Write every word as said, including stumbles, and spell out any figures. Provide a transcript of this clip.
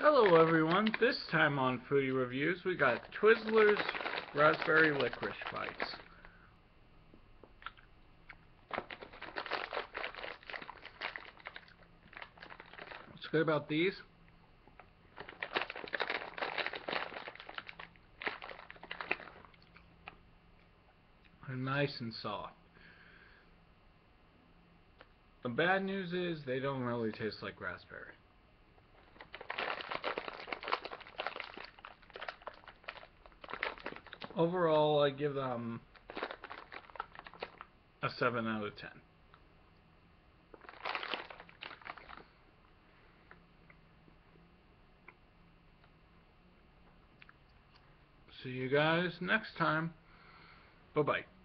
Hello everyone, this time on Foodie Reviews we got Twizzlers Raspberry Licorice Bites. What's good about these? They're nice and soft. The bad news is they don't really taste like raspberry. Overall, I give them a seven out of ten. See you guys next time. Bye-bye.